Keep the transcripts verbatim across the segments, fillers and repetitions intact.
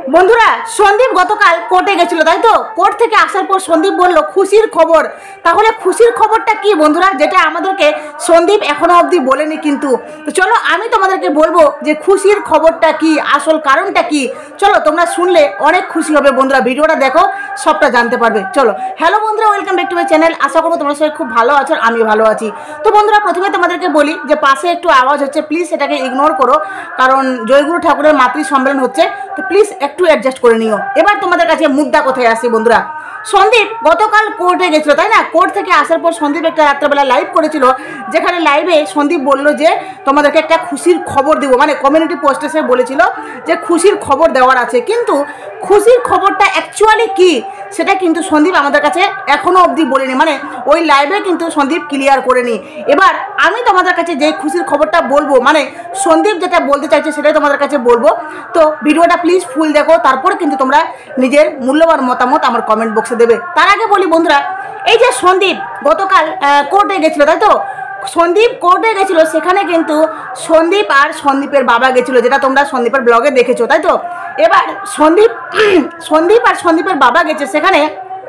বন্ধুরা সন্দীপ গতকাল কোর্টে গেছিল, তাই তো? কোর্ট থেকে আসার পর সন্দীপ বলল খুশির খবর। তাহলে খুশির খবরটা কি বন্ধুরা, যেটা আমাদেরকে সন্দীপ এখনো অবধি বলেনি। কিন্তু তো চলো আমি তোমাদেরকে বলবো যে খুশির খবরটা কি, আসল কারণটা কি। চলো তোমরা শুনলে অনেক খুশি হবে বন্ধুরা, ভিডিওটা দেখো সবটা জানতে পারবে। চলো হ্যালো বন্ধুরা, welcome back to my channel. আশা করবো তোমরা সবাই খুব ভালো আছো, আমিও ভালো আছি। তো বন্ধুরা প্রথমে তোমাদেরকে বলি যে পাশে একটু আওয়াজ হচ্ছে, প্লিজ এটাকে ইগনোর করো, কারণ জয়গুরু ঠাকুরের মাতৃ সম্মেলন হচ্ছে, তো প্লিজ একটু অ্যাডজাস্ট করে নিও। এবার তোমাদের কাছে মুদ্রা কোথায় আসি বন্ধুরা। সন্দীপ গতকাল কোর্টে গেছিল, তাই না? কোর্ট থেকে আসার পর সন্দীপ একটা রাত্রেবেলা লাইভ করেছিল, যেখানে লাইভে সন্দীপ বলল যে তোমাদেরকে একটা খুশির খবর দেবো, মানে কমিউনিটি পোস্টে সে বলেছিল যে খুশির খবর দেওয়ার আছে। কিন্তু খুশির খবরটা অ্যাকচুয়ালি কি সেটা কিন্তু সন্দীপ আমাদের কাছে এখনও অবধি বলেনি, মানে ওই লাইভে কিন্তু সন্দীপ ক্লিয়ার করেনি। এবার আমি তোমাদের কাছে যে খুশির খবরটা বলবো, মানে সন্দীপ যেটা বলতে চাইছে সেটাই তোমাদের কাছে বলবো। তো ভিডিওটা প্লিজ ফুল দেখো, তারপরে কিন্তু তোমরা নিজের মূল্যবান মতামত আমার কমেন্ট বক্সে দেবে। তার আগে বলি বন্ধুরা, এই যে সন্দীপ গতকাল কোর্টে গেছিলো, তাই তো? সন্দীপ কোর্টে গেছিলো, সেখানে কিন্তু সন্দীপ আর সন্দীপের বাবা গেছিলো, যেটা তোমরা সন্দীপের ব্লগে দেখেছো, তাই তো? এবার সন্দীপ সন্দীপ আর সন্দীপের বাবা গেছে সেখানে।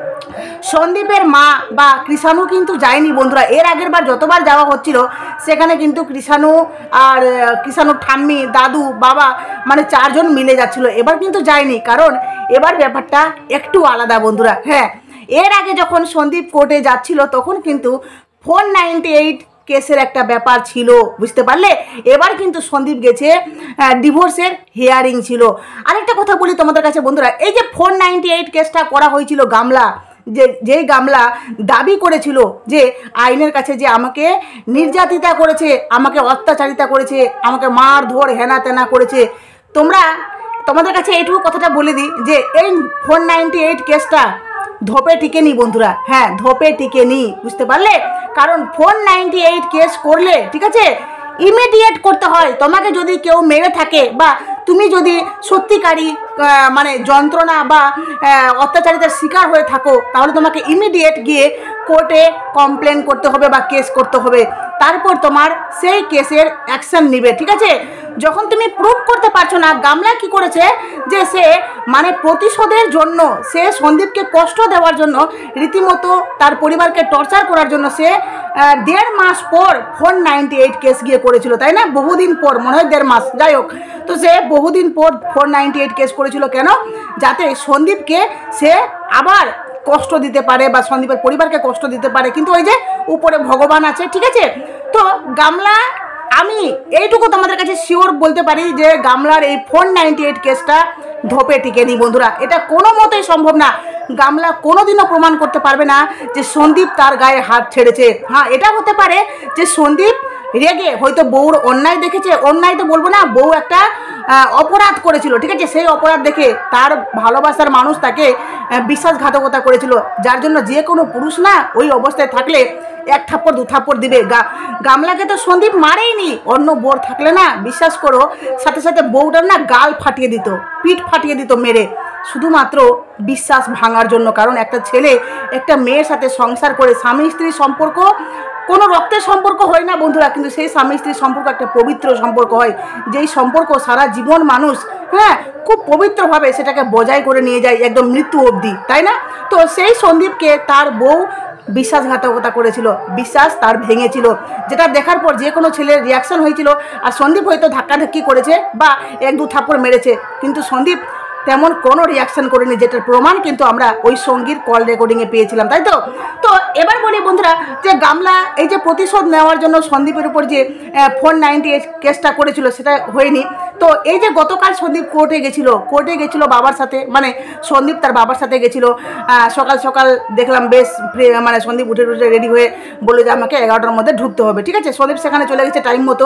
সন্দীপের মা বা কৃষাণু কিন্তু যায়নি বন্ধুরা। এর আগের বার যতবার যাওয়া হচ্ছিল সেখানে কিন্তু কৃষাণু আর কৃষাণুর ঠাম্মি, দাদু, বাবা, মানে চারজন মিলে যাচ্ছিল। এবার কিন্তু যায়নি, কারণ এবার ব্যাপারটা একটু আলাদা বন্ধুরা। হ্যাঁ, এর আগে যখন সন্দীপ কোর্টে যাচ্ছিল তখন কিন্তু ফোর নাইনটি এইট কেসের একটা ব্যাপার ছিল, বুঝতে পারলে? এবার কিন্তু সন্দীপ গেছে ডিভোর্সের হিয়ারিং ছিল। আরেকটা কথা বলি তোমাদের কাছে বন্ধুরা, এই যে ফোর নাইনটি এইট কেসটা করা হয়েছিল গামলা, যে যেই গামলা দাবি করেছিল যে আইনের কাছে যে আমাকে নির্যাতিতা করেছে, আমাকে অত্যাচারিতা করেছে, আমাকে মার ধর হেনা তেনা করেছে। তোমরা তোমাদের কাছে এইটুকু কথাটা বলে দিই যে এই ফোর নাইনটি এইট কেসটা ধোপে টিকে নি বন্ধুরা। হ্যাঁ, ধোপে টিকে নি, বুঝতে পারলে? কারণ ফোর নাইনটি এইট কেস করলে, ঠিক আছে, ইমিডিয়েট করতে হয়। তোমাকে যদি কেউ মেরে থাকে বা তুমি যদি সত্যিকারই মানে যন্ত্রণা বা অত্যাচারিতার শিকার হয়ে থাকো, তাহলে তোমাকে ইমিডিয়েট গিয়ে কোর্টে কমপ্লেন করতে হবে বা কেস করতে হবে। তারপর তোমার সেই কেসের অ্যাকশন নেবে, ঠিক আছে? যখন তুমি প্রুভ করতে পারছো না, গামলা কি করেছে যে সে মানে প্রতিশোধের জন্য, সে সন্দীপকে কষ্ট দেওয়ার জন্য, রীতিমতো তার পরিবারকে টর্চার করার জন্য সে দেড় মাস পর ফোর নাইনটি এইট কেস গিয়ে করেছিল, তাই না? বহুদিন পর, মনে হয় দেড় মাস, যাই হোক। তো সে বহুদিন পর ফোর নাইনটি এইট কেস করেছিল কেন? যাতে সন্দীপকে সে আবার কষ্ট দিতে পারে বা সন্দীপের পরিবারকে কষ্ট দিতে পারে। কিন্তু ওই যে উপরে ভগবান আছে, ঠিক আছে? তো গামলা, আমি এইটুকু তোমাদের কাছে শিওর বলতে পারি যে গামলার এই ফোর নাইনটি এইট কেসটা ধোপে টিকে নি বন্ধুরা। এটা কোনো মতেই সম্ভব না। গামলা কোনোদিনও প্রমাণ করতে পারবে না যে সন্দীপ তার গায়ে হাত ছেড়েছে। হ্যাঁ, এটা হতে পারে যে সন্দীপ রেগে হয়তো বউর অন্যায় দেখেছে, অন্যায় তো বলবো না, বউ একটা অপরাধ করেছিল, ঠিক আছে? সেই অপরাধ দেখে তার ভালোবাসার মানুষ তাকে বিশ্বাসঘাতকতা করেছিল, যার জন্য যে কোনো পুরুষ না ওই অবস্থায় থাকলে এক থাপ্পড় দু থাপ্পড় দিবে। গা গামলাকে তো সন্দীপ মারেইনি, অন্য বোর থাকলে না বিশ্বাস করো সাথে সাথে বউটার না গাল ফাটিয়ে দিত, পিঠ ফাটিয়ে দিত মেরে, শুধুমাত্র বিশ্বাস ভাঙার জন্য। কারণ একটা ছেলে একটা মেয়ের সাথে সংসার করে, স্বামী স্ত্রীর সম্পর্ক কোনো রক্তের সম্পর্ক হয় না বন্ধুরা, কিন্তু সেই স্বামী স্ত্রীর সম্পর্ক একটা পবিত্র সম্পর্ক হয়, যেই সম্পর্ক সারা জীবন মানুষ, হ্যাঁ, খুব পবিত্রভাবে সেটাকে বজায় করে নিয়ে যায় একদম মৃত্যু অবধি, তাই না? তো সেই সন্দীপকে তার বউ বিশ্বাসঘাতকতা করেছিল, বিশ্বাস তার ভেঙেছিল, যেটা দেখার পর যে কোনো ছেলের রিয়াকশন হয়েছিল। আর সন্দীপ হয়তো ধাক্কাধাক্কি করেছে বা এক দু থাপ্পড় মেরেছে, কিন্তু সন্দীপ তেমন কোনো রিয়াকশন করেনি, যেটার প্রমাণ কিন্তু আমরা ওই সঙ্গীর কল রেকর্ডিংয়ে পেয়েছিলাম, তাই তো? তো এবার বলি বন্ধুরা যে গামলা এই যে প্রতিশোধ নেওয়ার জন্য সন্দীপের উপর যে ফোর নাইনটি এইট কেসটা করেছিল সেটা হয়নি। তো এই যে গতকাল সন্দীপ কোর্টে গেছিলো, কোর্টে গেছিলো বাবার সাথে, মানে সন্দীপ তার বাবার সাথে গেছিলো। সকাল সকাল দেখলাম বেশ, মানে সন্দীপ উঠে উঠে রেডি হয়ে বলে যে আমাকে এগারোটার মধ্যে ঢুকতে হবে, ঠিক আছে? সন্দীপ সেখানে চলে গেছে টাইম মতো।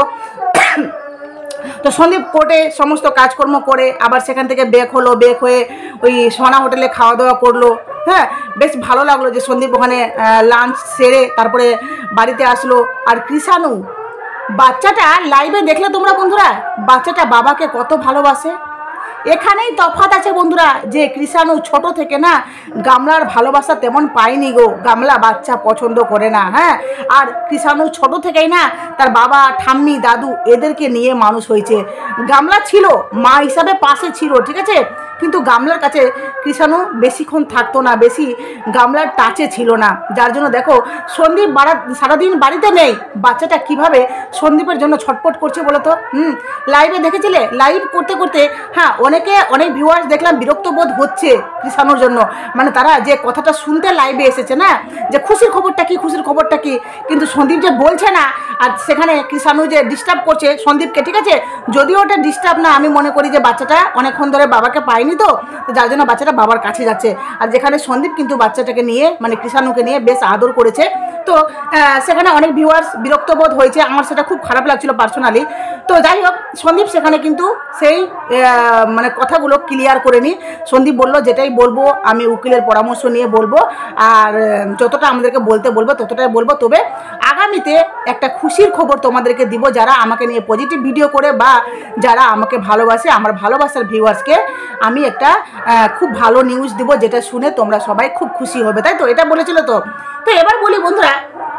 তো সন্দীপ কোর্টে সমস্ত কাজকর্ম করে আবার সেখান থেকে বেক হলো, বেক হয়ে ওই সোনা হোটেলে খাওয়া দাওয়া করলো। হ্যাঁ, বেশ ভালো লাগলো যে সন্দীপ ওখানে লাঞ্চ সেরে তারপরে বাড়িতে আসলো। আর কৃষাণু বাচ্চাটা লাইভে দেখলে তোমরা বন্ধুরা, বাচ্চাটা বাবাকে কত ভালোবাসে। এখানেই তফাৎ আছে বন্ধুরা, যে কৃষাণু ছোট থেকে না গামলার ভালোবাসা তেমন পায়নি গো, গামলা বাচ্চা পছন্দ করে না। হ্যাঁ, আর কৃষাণু ছোট থেকেই না তার বাবা, ঠাম্মি, দাদু এদেরকে নিয়ে মানুষ হয়েছে। গামলা ছিল মা হিসাবে পাশে ছিল, ঠিক আছে, কিন্তু গামলার কাছে কৃষাণু বেশিক্ষণ থাকতো না, বেশি গামলার টাচে ছিল না, যার জন্য দেখো সন্দীপ বাড়া সারাদিন বাড়িতে নেই, বাচ্চাটা কিভাবে সন্দীপের জন্য ছটপট করছে বলো তো। হুম লাইভে দেখেছিলে, লাইভ করতে করতে হ্যাঁ অনেকে অনেক ভিউয়ার্স দেখলাম বিরক্ত বোধ হচ্ছে কৃষাণুর জন্য, মানে তারা যে কথাটা শুনতে লাইভে এসেছে না, যে খুশির খবরটা কি, খুশির খবরটা কি, কিন্তু সন্দীপ যে বলছে না, আর সেখানে কৃষাণু যে ডিস্টার্ব করছে সন্দীপকে, ঠিক আছে, যদিও ওটা ডিস্টার্ব না, আমি মনে করি যে বাচ্চাটা অনেকক্ষণ ধরে বাবাকে পায়নি, তো যার জন্য বাচ্চাটা বাবার কাছে যাচ্ছে। আর যেখানে সন্দীপ কিন্তু বাচ্চাটাকে নিয়ে মানে কৃষাণুকে নিয়ে বেশ আদর করেছে, তো সেখানে অনেক ভিউয়ার্স বিরক্ত বোধ হয়েছে, আমার সেটা খুব খারাপ লাগছিল পার্সোনালি। তো যাই হোক সন্দীপ সেখানে কিন্তু সেই মানে কথাগুলো ক্লিয়ার করে নি। সন্দীপ বলল যেটাই বলবো আমি উকিলের পরামর্শ নিয়ে বলবো, আর যতটা আমাদেরকে বলতে বলবো ততটাই বলবো, তবে আগামীতে একটা খুশির খবর তোমাদেরকে দিব, যারা আমাকে নিয়ে পজিটিভ ভিডিও করে বা যারা আমাকে ভালোবাসে, আমার ভালোবাসার ভিউয়ার্সকে আমি একটা খুব ভালো নিউজ দিব, যেটা শুনে তোমরা সবাই খুব খুশি হবে, তাই তো, এটা বলেছিল তো। তো এবার বলি বন্ধুরা,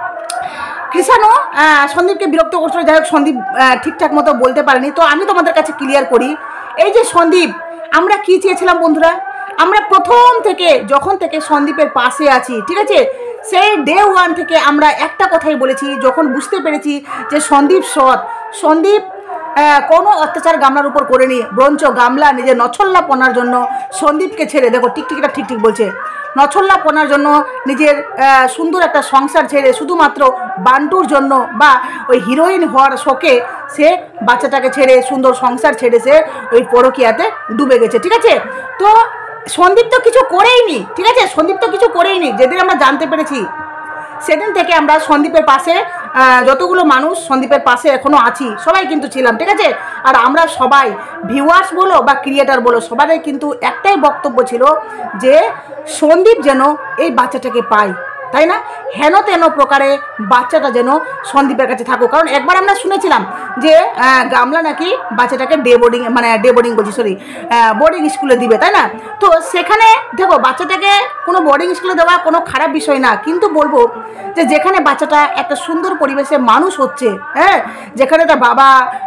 কৃষাণু সন্দীপকে বিরক্ত করছিল, যাই হোক সন্দীপ ঠিকঠাক মতো বলতে পারেনি, তো আমি তোমাদের কাছে ক্লিয়ার করি, এই যে সন্দীপ, আমরা কি চেয়েছিলাম বন্ধুরা, আমরা প্রথম থেকে যখন থেকে সন্দীপের পাশে আছি, ঠিক আছে, সেই ডে ওয়ান থেকে আমরা একটা কথাই বলেছি, যখন বুঝতে পেরেছি যে সন্দীপ সৎ, সন্দীপ কোনো অত্যাচার গামলার উপর করেনি, বরঞ্চ গামলা নিজের নছল্লাপনার জন্য সন্দীপকে ছেড়ে, দেখো টিকটিকিটা ঠিক ঠিক বলছে, নছল্লাপনার জন্য নিজের সুন্দর একটা সংসার ছেড়ে শুধুমাত্র বান্টুর জন্য বা ওই হিরোইন হওয়ার শোকে সে বাচ্চাটাকে ছেড়ে সুন্দর সংসার ছেড়ে সে ওই পরকীয়াতে ডুবে গেছে, ঠিক আছে। তো সন্দীপ তো কিছু করেইনি, ঠিক আছে, সন্দীপ তো কিছু করেইনি, যেদিন আমরা জানতে পেরেছি সেদিন থেকে আমরা সন্দীপের পাশে যতগুলো মানুষ সন্দীপের পাশে এখনও আছি, সবাই কিন্তু ছিলাম, ঠিক আছে। আর আমরা সবাই ভিউয়ার্স বলো বা ক্রিয়েটার বলো, সবারই কিন্তু একটাই বক্তব্য ছিল যে সন্দীপ যেন এই বাচ্চাটাকে পায়, তাই না, হেন তেন প্রকারে বাচ্চাটা যেন সন্দীপের কাছে থাকুক, কারণ একবার আমরা শুনেছিলাম যে গামলা নাকি বাচ্চাটাকে ডে বোর্ডিং মানে ডে বোর্ডিং বলছি সরি বোর্ডিং স্কুলে দিবে, তাই না। তো সেখানে দেখো বাচ্চাটাকে কোনো বোর্ডিং স্কুলে দেওয়া কোনো খারাপ বিষয় না, কিন্তু বলবো যে যেখানে বাচ্চাটা একটা সুন্দর পরিবেশে মানুষ হচ্ছে, হ্যাঁ, যেখানে তার বাবা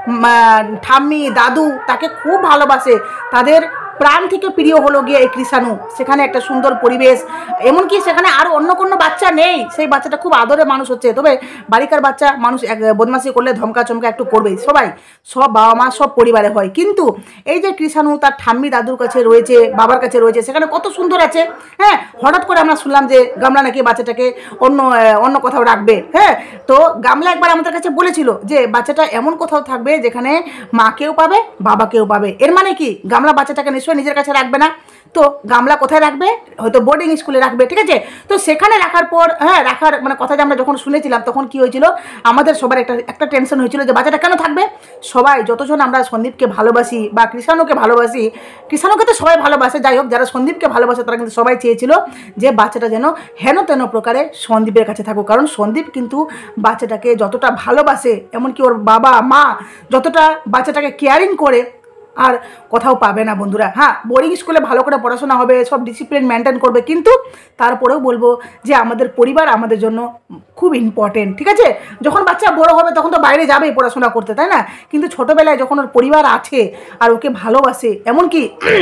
ঠাম্মি দাদু তাকে খুব ভালোবাসে, তাদের প্রাণ থেকে প্রিয় হলো গিয়ে এই কৃষাণু, সেখানে একটা সুন্দর পরিবেশ, এমনকি সেখানে আরও অন্য কোনো বাচ্চা নেই, সেই বাচ্চাটা খুব আদরে মানুষ হচ্ছে, তবে বাড়িকার বাচ্চা মানুষ এক বদমাশি করলে ধমকা চমকা একটু করবেই, সবাই সব বাবা মা সব পরিবারে হয়, কিন্তু এই যে কৃষাণু তার ঠাম্মি দাদুর কাছে রয়েছে, বাবার কাছে রয়েছে, সেখানে কত সুন্দর আছে, হ্যাঁ। হঠাৎ করে আমরা শুনলাম যে গামলা নাকি বাচ্চাটাকে অন্য অন্য কোথাও রাখবে, হ্যাঁ, তো গামলা একবার আমাদের কাছে বলেছিল যে বাচ্চাটা এমন কোথাও থাকবে যেখানে মাকেও পাবে বাবাকেও পাবে, এর মানে কি গামলা বাচ্চাটাকে নিশ্চয়ই নিজের কাছে রাখবে না, তো গামলা কোথায় রাখবে, হয়তো বোর্ডিং স্কুলে রাখবে, ঠিক আছে। তো সেখানে রাখার পর হ্যাঁ রাখার মানে কথা যে আমরা যখন শুনেছিলাম তখন কি হয়েছিল, আমাদের সবার একটা একটা টেনশন হয়েছিল যে বাচ্চাটা কেন থাকবে, সবাই যতজন আমরা সন্দীপকে ভালোবাসি বা কৃষাণুকে ভালোবাসি, কৃষাণুকে তো সবাই ভালোবাসে, যাই হোক যারা সন্দীপকে ভালোবাসে তারা কিন্তু সবাই চেয়েছিল যে বাচ্চাটা যেন হেন তেন প্রকারে সন্দীপের কাছে থাকুক, কারণ সন্দীপ কিন্তু বাচ্চাটাকে যতটা ভালোবাসে, এমনকি ওর বাবা মা যতটা বাচ্চাটাকে কেয়ারিং করে আর কোথাও পাবে না বন্ধুরা। হ্যাঁ বোর্ডিং স্কুলে ভালো করে পড়াশোনা হবে, সব ডিসিপ্লিন মেনটেন করবে, কিন্তু তারপরেও বলবো যে আমাদের পরিবার আমাদের জন্য খুব ইম্পর্টেন্ট, ঠিক আছে। যখন বাচ্চা বড় হবে তখন তো বাইরে যাবেই পড়াশোনা করতে, তাই না, কিন্তু ছোটোবেলায় যখন ওর পরিবার আছে আর ওকে ভালোবাসে, এমনকি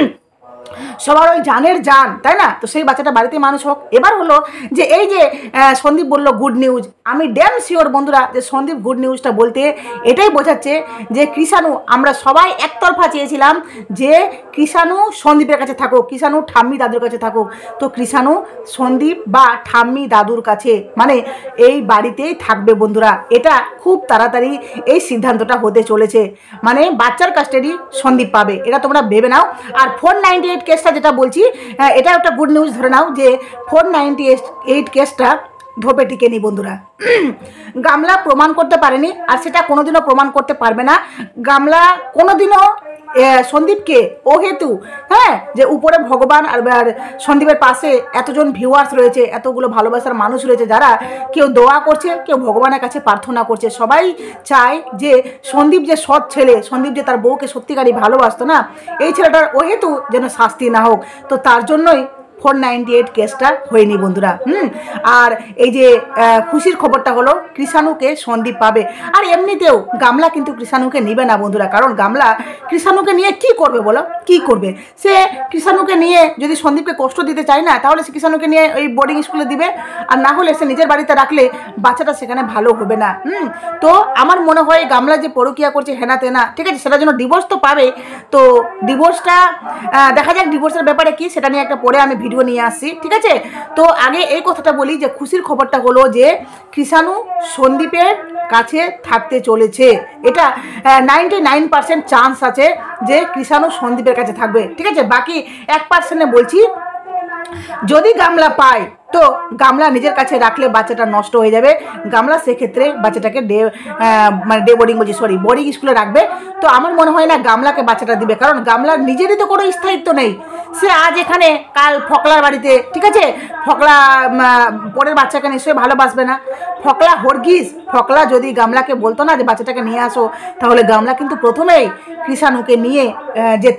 সবার ওই জানের জান, তাই না, তো সেই বাচ্চাটা বাড়িতে মানুষ হোক। এবার হলো যে এই যে সন্দীপ বলল গুড নিউজ, আমি ড্যাম শিওর বন্ধুরা যে সন্দীপ গুড নিউজটা বলতে এটাই বোঝাচ্ছে যে কৃষাণু, আমরা সবাই একতরফা চেয়েছিলাম যে কৃষাণু সন্দীপের কাছে থাকুক, কৃষাণু ঠাম্মি দাদুর কাছে থাকুক, তো কৃষাণু সন্দীপ বা ঠাম্মি দাদুর কাছে মানে এই বাড়িতেই থাকবে বন্ধুরা, এটা খুব তাড়াতাড়ি এই সিদ্ধান্তটা হতে চলেছে, মানে বাচ্চার কাস্টাডি সন্দীপ পাবে, এটা তোমরা ভেবে নাও। আর ফোর নাইনটি এইট কেসটা যেটা বলছি এটা একটা গুড নিউজ ধরে নাও যে ফোর নাইনটি এইট কেসটা ধোপে টিকেনি বন্ধুরা, গামলা প্রমাণ করতে পারেনি আর সেটা কোনোদিনও প্রমাণ করতে পারবে না। গামলা কোনোদিনও সন্দীপকে ও হেতু হ্যাঁ যে উপরে ভগবান আর সন্দীপের পাশে এতজন ভিউয়ার্স রয়েছে, এতগুলো ভালোবাসার মানুষ রয়েছে, যারা কেউ দোয়া করছে, কেউ ভগবানের কাছে প্রার্থনা করছে, সবাই চায় যে সন্দীপ যে সৎ ছেলে, সন্দীপ যে তার বউকে সত্যিকারই ভালোবাসতো না, এই ছেলেটার ও হেতু যেন শাস্তি না হোক, তো তার জন্যই ফোর নাইনটি এইট কেসটা হয়নি বন্ধুরা। হুম আর এই যে খুশির খবরটা হলো কৃষাণুকে সন্দীপ পাবে। আর এমনিতেও গামলা কিন্তু কৃষাণুকে নিবে না বন্ধুরা, কারণ গামলা কৃষাণুকে নিয়ে কি করবে বলো, কি করবে? সে কৃষাণুকে নিয়ে যদি সন্দীপকে কষ্ট দিতে চায় না, তাহলে সে কৃষাণুকে নিয়ে ওই বোর্ডিং স্কুলে দিবে, আর না হলে সে নিজের বাড়িতে রাখলে বাচ্চাটা সেখানে ভালো হবে না। হুম তো আমার মনে হয় গামলা যে পরকীয়া করছে হেনা তেনা, ঠিক আছে, সেটার জন্য ডিভোর্স তো পাবে। তো ডিভোর্সটা দেখা যাক ডিভোর্সের ব্যাপারে কি, সেটা নিয়ে একটা পরে আমি ভিডিও নিয়ে আসছি, ঠিক আছে। তো আগে এই কথাটা বলি যে খুশির খবরটা হলো যে কৃষাণু সন্দীপের কাছে থাকতে চলেছে। এটা নাইনটি নাইন পার্সেন্ট চান্স আছে যে কৃষাণু সন্দীপের কাছে থাকবে, ঠিক আছে। বাকি এক পার্সেন্টে বলছি যদি গামলা পায় তো গামলা নিজের কাছে রাখলে বাচ্চাটা নষ্ট হয়ে যাবে। গামলা সেক্ষেত্রে বাচ্চাটাকে ডে মানে ডে বোর্ডিং বলছি সরি বোর্ডিং স্কুলে রাখবে। তো আমার মনে হয় না গামলাকে বাচ্চাটা দিবে, কারণ গামলার নিজেরই তো কোনো স্থায়িত্ব নেই। সে আজ এখানে কাল ফকলার বাড়িতে, ঠিক আছে, ফকলা পরের বাচ্চাকে নিশ্চয়ই ভালোবাসবে না। ফকলা হরগিজ, ফকলা যদি গামলাকে বলতো না যে বাচ্চাটাকে নিয়ে আসো, তাহলে গামলা কিন্তু প্রথমেই কৃষাণুকে নিয়ে যেত,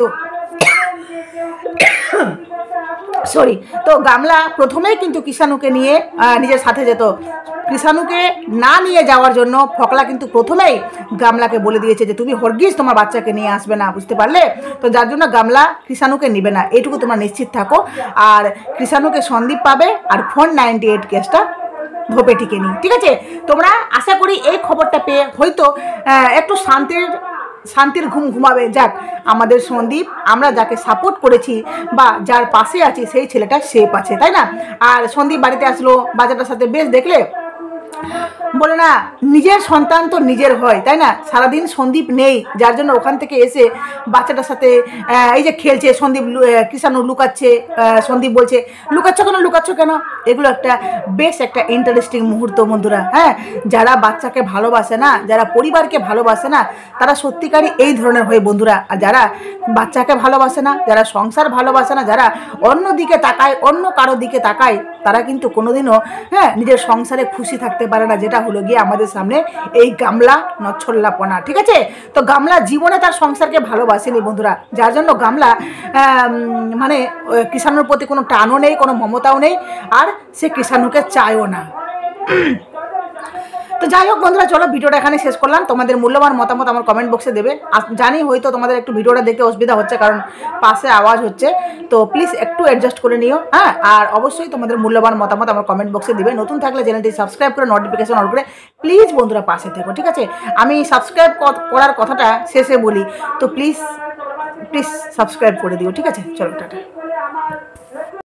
সরি। তো গামলা প্রথমেই কিন্তু কৃষাণুকে নিয়ে নিজের সাথে যেত। কৃষাণুকে না নিয়ে যাওয়ার জন্য ফকলা কিন্তু প্রথমেই গামলাকে বলে দিয়েছে যে তুমি হরগিজ তোমার বাচ্চাকে নিয়ে আসবে না, বুঝতে পারলে? তো যার জন্য গামলা কৃষাণুকে নেবে না, এইটুকু তোমরা নিশ্চিত থাকো। আর কৃষাণুকে সন্দীপ পাবে, আর ফোর নাইনটি এইট কেসটা ধোপে টিকে নি, ঠিক আছে। তোমরা আশা করি এই খবরটা পেয়ে হয়তো একটু শান্তির শান্তির ঘুম ঘুমাবে। যাক, আমাদের সন্দীপ, আমরা যাকে সাপোর্ট করেছি বা যার পাশে আছি সেই ছেলেটা সেফ আছে, তাই না? আর সন্দীপ বাড়িতে আসলো, বাচ্চাটার সাথে বেশ দেখলে বলে না নিজের সন্তান তো নিজের হয়, তাই না? সারাদিন সন্দীপ নেই, যার জন্য ওখান থেকে এসে বাচ্চাটার সাথে এই যে খেলছে, সন্দীপ কৃষাণু লুকাচ্ছে, সন্দীপ বলছে লুকাচ্ছ কেন লুকাচ্ছ কেন। এগুলো একটা বেশ একটা ইন্টারেস্টিং মুহূর্ত বন্ধুরা। হ্যাঁ, যারা বাচ্চাকে ভালোবাসে না, যারা পরিবারকে ভালোবাসে না, তারা সত্যিকারই এই ধরনের হয় বন্ধুরা। আর যারা বাচ্চাকে ভালোবাসে না, যারা সংসার ভালোবাসে না, যারা অন্য দিকে তাকায়, অন্য কারো দিকে তাকায়, তারা কিন্তু কোনোদিনও হ্যাঁ নিজের সংসারে খুশি থাকতে পারে না, যেটা হলো গিয়ে আমাদের সামনে এই গামলা নচ্ছল্লাপনা, ঠিক আছে। তো গামলা জীবনে তার সংসারকে ভালোবাসেনি বন্ধুরা, যার জন্য গামলা মানে কৃষাণুর প্রতি কোনো টানও নেই, কোনো মমতাও নেই, আর সে কৃষাণুকে চায়ও না। তো যাই হোক বন্ধুরা, চলো ভিডিওটা এখানে শেষ করলাম। তোমাদের মূল্যবান মতামত আমার কমেন্ট বক্সে দেবে। জানি হয়তো তোমাদের একটু ভিডিওটা দেখতে অসুবিধা হচ্ছে, কারণ পাশে আওয়াজ হচ্ছে, তো প্লিজ একটু অ্যাডজাস্ট করে নিও। হ্যাঁ, আর অবশ্যই তোমাদের মূল্যবান মতামত আমার কমেন্ট বক্সে দিবে। নতুন থাকলে চ্যানেলটি সাবস্ক্রাইব করে নোটিফিকেশন অন করে প্লিজ বন্ধুরা পাশে থেকো, ঠিক আছে। আমি সাবস্ক্রাইব করার কথাটা শেষে বলি, তো প্লিজ প্লিজ সাবস্ক্রাইব করে দিও, ঠিক আছে। চলো টাটা।